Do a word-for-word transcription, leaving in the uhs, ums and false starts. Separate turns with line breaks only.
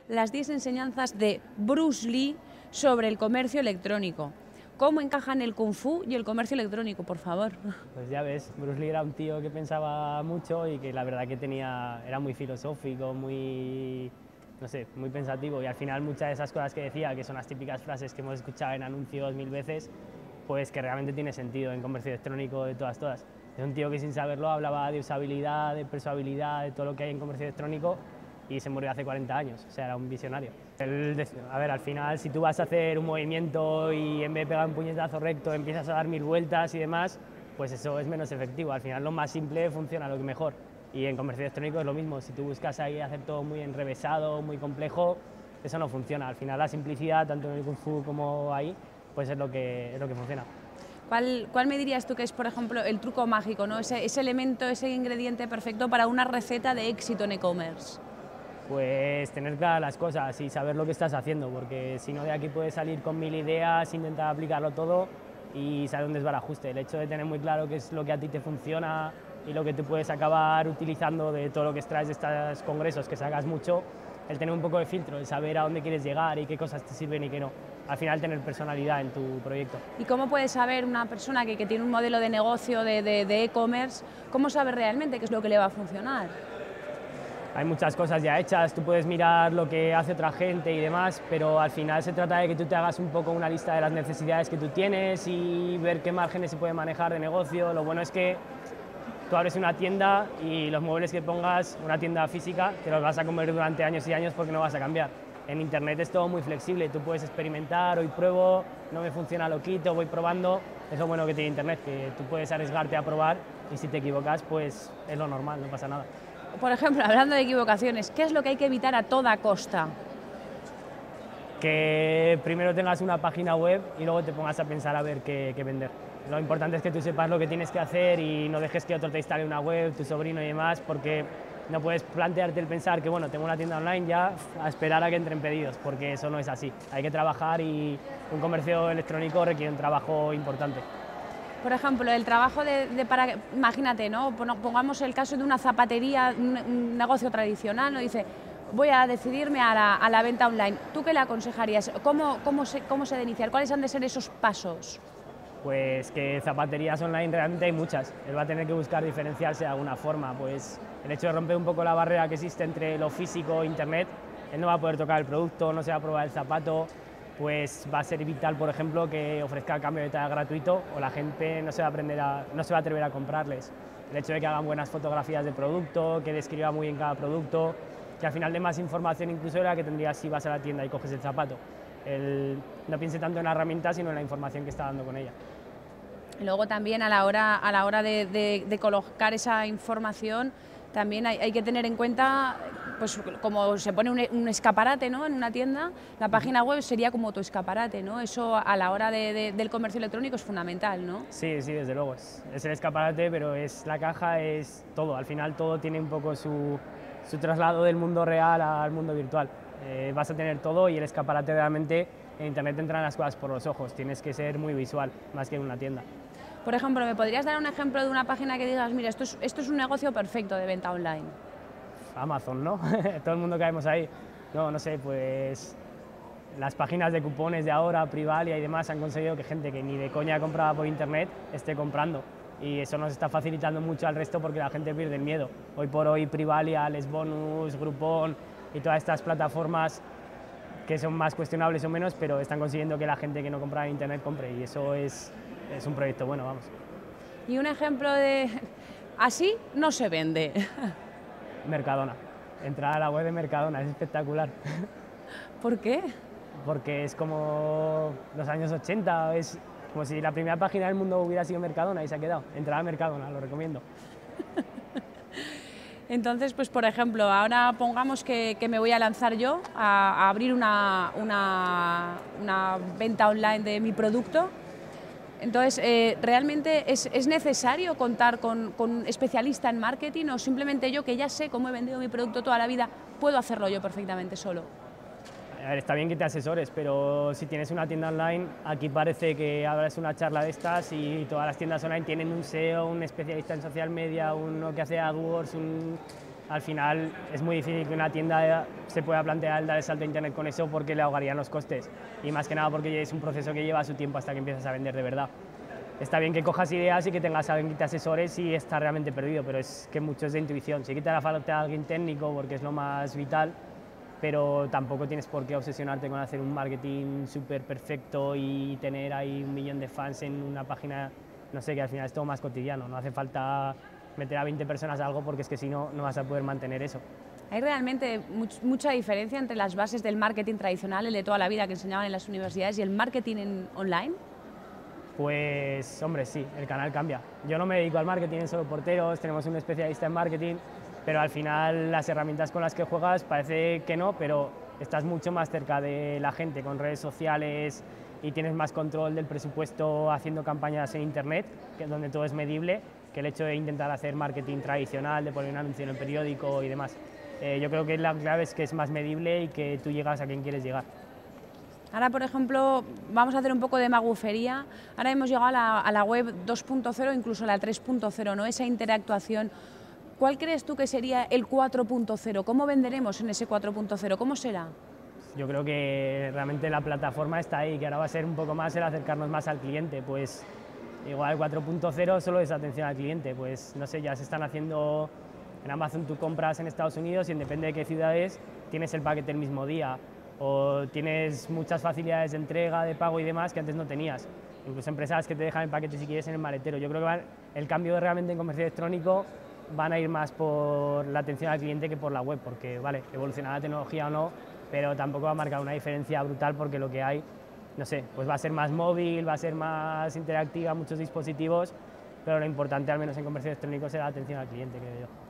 las diez enseñanzas de Bruce Lee sobre el comercio electrónico. ¿Cómo encajan el Kung Fu y el comercio electrónico, por favor?
Pues ya ves, Bruce Lee era un tío que pensaba mucho y que la verdad que tenía, era muy filosófico, muy, no sé, muy pensativo, y al final muchas de esas cosas que decía, que son las típicas frases que hemos escuchado en anuncios mil veces, pues que realmente tiene sentido en comercio electrónico de todas, todas. Es un tío que sin saberlo hablaba de usabilidad, de persuabilidad, de todo lo que hay en comercio electrónico, y se murió hace cuarenta años, o sea, era un visionario. Él decía, a ver, al final, si tú vas a hacer un movimiento y en vez de pegar un puñetazo recto empiezas a dar mil vueltas y demás, pues eso es menos efectivo. Al final lo más simple funciona lo que mejor. Y en comercio electrónico es lo mismo, si tú buscas ahí hacer todo muy enrevesado, muy complejo, eso no funciona. Al final la simplicidad, tanto en el Kung Fu como ahí, pues es lo que, es lo que funciona.
¿Cuál, ¿Cuál me dirías tú que es, por ejemplo, el truco mágico, ¿no? ese, ese elemento, ese ingrediente perfecto para una receta de éxito en e-commerce?
Pues tener claras las cosas y saber lo que estás haciendo, porque si no de aquí puedes salir con mil ideas, intentar aplicarlo todo y saber dónde es el ajuste. El hecho de tener muy claro qué es lo que a ti te funciona y lo que tú puedes acabar utilizando de todo lo que extraes de estos congresos, que sacas mucho, el tener un poco de filtro, el saber a dónde quieres llegar y qué cosas te sirven y qué no. Al final tener personalidad en tu proyecto.
¿Y cómo puede saber una persona que, que tiene un modelo de negocio de e-commerce, de, de cómo sabe realmente qué es lo que le va a funcionar?
Hay muchas cosas ya hechas, tú puedes mirar lo que hace otra gente y demás, pero al final se trata de que tú te hagas un poco una lista de las necesidades que tú tienes y ver qué márgenes se puede manejar de negocio. Lo bueno es que tú abres una tienda y los muebles que pongas, una tienda física, te los vas a comer durante años y años porque no vas a cambiar. En internet es todo muy flexible, tú puedes experimentar, hoy pruebo, no me funciona, lo quito, voy probando. Es lo bueno que tiene internet, que tú puedes arriesgarte a probar y si te equivocas, pues es lo normal, no pasa nada.
Por ejemplo, hablando de equivocaciones, ¿qué es lo que hay que evitar a toda costa?
Que primero tengas una página web y luego te pongas a pensar a ver qué, qué vender. Lo importante es que tú sepas lo que tienes que hacer y no dejes que otro te instale una web, tu sobrino y demás, porque no puedes plantearte el pensar que, bueno, tengo una tienda online ya, a esperar a que entren pedidos, porque eso no es así. Hay que trabajar y un comercio electrónico requiere un trabajo importante.
Por ejemplo, el trabajo de, de para, imagínate, ¿no? Pongamos el caso de una zapatería, un, un negocio tradicional, ¿no? Dice, voy a decidirme a la, a la venta online. ¿Tú qué le aconsejarías? ¿Cómo, cómo, se, ¿Cómo se debe iniciar? ¿Cuáles han de ser esos pasos?
Pues que zapaterías online realmente hay muchas. Él va a tener que buscar diferenciarse de alguna forma. Pues el hecho de romper un poco la barrera que existe entre lo físico e internet, él no va a poder tocar el producto, no se va a probar el zapato, pues va a ser vital, por ejemplo, que ofrezca el cambio de talla gratuito o la gente no se va a, aprender a, no se va a atrever a comprarles. El hecho de que hagan buenas fotografías de producto, que describa muy bien cada producto, que al final dé más información incluso de la que tendrías si vas a la tienda y coges el zapato. El, no piense tanto en la herramienta, sino en la información que está dando con ella.
Luego también a la hora, a la hora de, de, de colocar esa información, también hay, hay que tener en cuenta, pues como se pone un, un escaparate, ¿no?, en una tienda, la página web sería como tu escaparate, ¿no? Eso a la hora de, de, del comercio electrónico es fundamental, ¿no?
Sí, sí, desde luego, es, es el escaparate, pero es la caja, es todo, al final todo tiene un poco su, su traslado del mundo real al mundo virtual. Eh, vas a tener todo y el escaparate realmente, en internet entran las cosas por los ojos, tienes que ser muy visual, más que en una tienda.
Por ejemplo, ¿me podrías dar un ejemplo de una página que digas, mira, esto es, esto es un negocio perfecto de venta online?
Amazon, ¿no? Todo el mundo caemos ahí. No, no sé, pues las páginas de cupones de ahora, Privalia y demás han conseguido que gente que ni de coña compraba por internet esté comprando. Y eso nos está facilitando mucho al resto porque la gente pierde el miedo. Hoy por hoy Privalia, Les Bonus, Groupon y todas estas plataformas que son más cuestionables o menos, pero están consiguiendo que la gente que no compraba en internet compre y eso es, es un proyecto bueno, vamos.
Y un ejemplo de... así no se vende.
Mercadona. Entrar a la web de Mercadona es espectacular.
¿Por qué?
Porque es como los años ochenta, es como si la primera página del mundo hubiera sido Mercadona y se ha quedado. Entrar a Mercadona, lo recomiendo.
Entonces, pues por ejemplo, ahora pongamos que, que me voy a lanzar yo a, a abrir una, una, una venta online de mi producto. Entonces, eh, ¿realmente es, es necesario contar con, con un especialista en marketing o simplemente yo, que ya sé cómo he vendido mi producto toda la vida, puedo hacerlo yo perfectamente solo?
A ver, está bien que te asesores, pero si tienes una tienda online, aquí parece que abres una charla de estas y todas las tiendas online tienen un S E O, un especialista en social media, uno que hace AdWords, un... al final es muy difícil que una tienda se pueda plantear el dar el salto a Internet con eso porque le ahogarían los costes y más que nada porque es un proceso que lleva su tiempo hasta que empiezas a vender de verdad. Está bien que cojas ideas y que tengas a alguien que te asesore si estás realmente perdido, pero es que mucho es de intuición. Sí que te hará falta alguien técnico porque es lo más vital, pero tampoco tienes por qué obsesionarte con hacer un marketing súper perfecto y tener ahí un millón de fans en una página, no sé, que al final es todo más cotidiano. No hace falta meter a veinte personas a algo porque es que si no, no vas a poder mantener eso.
¿Hay realmente much, mucha diferencia entre las bases del marketing tradicional, el de toda la vida que enseñaban en las universidades, y el marketing en online?
Pues, hombre, sí, el canal cambia. Yo no me dedico al marketing, en Solo Porteros, tenemos un especialista en marketing, pero al final las herramientas con las que juegas parece que no, pero estás mucho más cerca de la gente con redes sociales y tienes más control del presupuesto haciendo campañas en Internet, que es donde todo es medible, que el hecho de intentar hacer marketing tradicional, de poner un anuncio en el periódico y demás. Eh, yo creo que la clave es que es más medible y que tú llegas a quien quieres llegar.
Ahora, por ejemplo, vamos a hacer un poco de magufería. Ahora hemos llegado a la, a la web dos punto cero, incluso la tres punto cero, ¿no? Esa interactuación. ¿Cuál crees tú que sería el cuatro punto cero? ¿Cómo venderemos en ese cuatro punto cero? ¿Cómo será?
Yo creo que realmente la plataforma está ahí, que ahora va a ser un poco más el acercarnos más al cliente. Pues igual cuatro punto cero solo es atención al cliente. Pues no sé, ya se están haciendo en Amazon, tú compras en Estados Unidos y depende de qué ciudad es, tienes el paquete el mismo día. O tienes muchas facilidades de entrega, de pago y demás que antes no tenías. Incluso empresas que te dejan el paquete si quieres en el maletero. Yo creo que van, el cambio realmente en comercio electrónico van a ir más por la atención al cliente que por la web, porque vale, evolucionará la tecnología o no, pero tampoco va a marcar una diferencia brutal porque lo que hay, no sé, pues va a ser más móvil, va a ser más interactiva, muchos dispositivos, pero lo importante al menos en comercio electrónico será la atención al cliente, creo yo.